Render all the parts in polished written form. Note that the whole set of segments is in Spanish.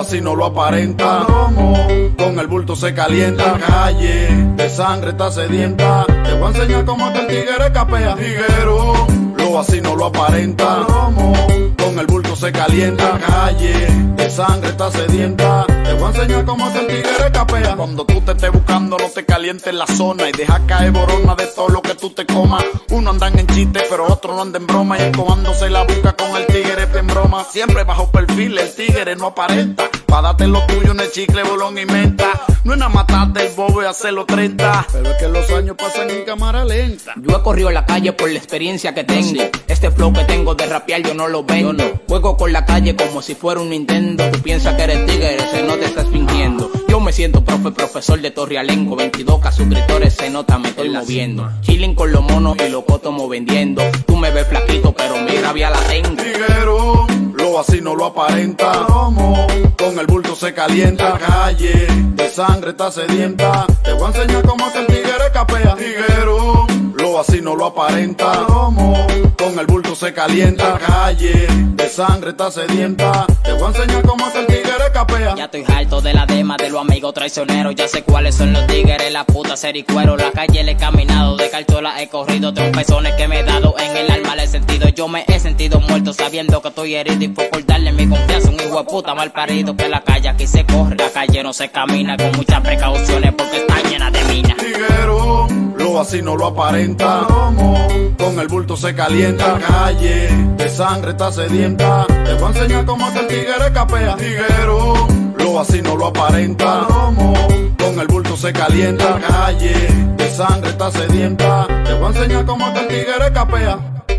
así no lo aparenta. Con el bulto se calienta. Calle de sangre está sedienta. Te voy a enseñar cómo que el tigre capea. Tiguero, lo así no lo aparenta. Con el bulto se calienta. Calle de sangre está sedienta. Te voy a enseñar cómo que el tigre capea. Cuando tú te estés buscando no te calientes la zona y deja caer borona de todo lo que tú te comas. Uno andan en chiste pero otro no anda en broma, y encomándose la boca con el tigre en broma. Siempre bajo perfil el tigre no aparenta. Pa' darte lo tuyo en el chicle, bolón y menta. No es nada matarte el bobo y hacerlo 30, pero es que los años pasan en cámara lenta. Yo he corrido la calle por la experiencia que tengo. Este flow que tengo de rapear yo no lo vendo. Juego con la calle como si fuera un Nintendo. Tú piensas que eres tigre, se no te estás fingiendo. Yo me siento profesor de Torrealenco. 22K suscriptores, se nota, me estoy moviendo. Chilling con los monos y los cotomos vendiendo. Tú me ves flaquito, pero mi rabia la tengo. Tiguero, lo así no lo aparenta. Con el bulto se calienta. Calle de sangre está sedienta. Te voy a enseñar cómo que el tigre capea. Tiguero, lo así no lo aparenta. Con el bulto se calienta. Calle de sangre está sedienta. Te voy a enseñar cómo que el tigre capea. Ya estoy harto de la dema de los amigos traicioneros. Ya sé cuáles son los tigres, la puta sericuero. La calle le he caminado, de cartola he corrido. Tengo pezones que me he dado, en el alma le he sentido. Yo me he sentido muerto sabiendo que estoy herido. Y fue por darle mi confianza a un hijo de puta mal parido. Que la calle aquí se corre, la calle no se camina. Con muchas precauciones porque está llena de minas. Tiguero, lo así no lo aparenta. Con el bulto se calienta. Calle de sangre está sedienta. Te voy a enseñar cómo que el tigre capea. Tiguero, lo así no lo aparenta. Con el bulto se calienta. Calle de sangre está sedienta. Te voy a enseñar cómo que el tigre capea.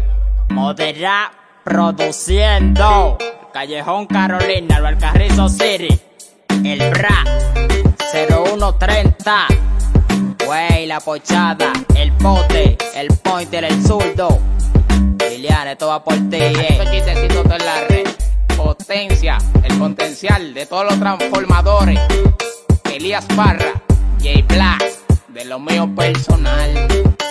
Modera produciendo. Callejón Carolina, el Alcarrizo City. El Bra 0130. Wey, la pochada, el pote, el pointer, el zurdo. Liliana, esto va por ti, Estos chistecitos de la red. Potencia, el potencial de todos los transformadores. Elías Parra, J Black, de lo mío personal.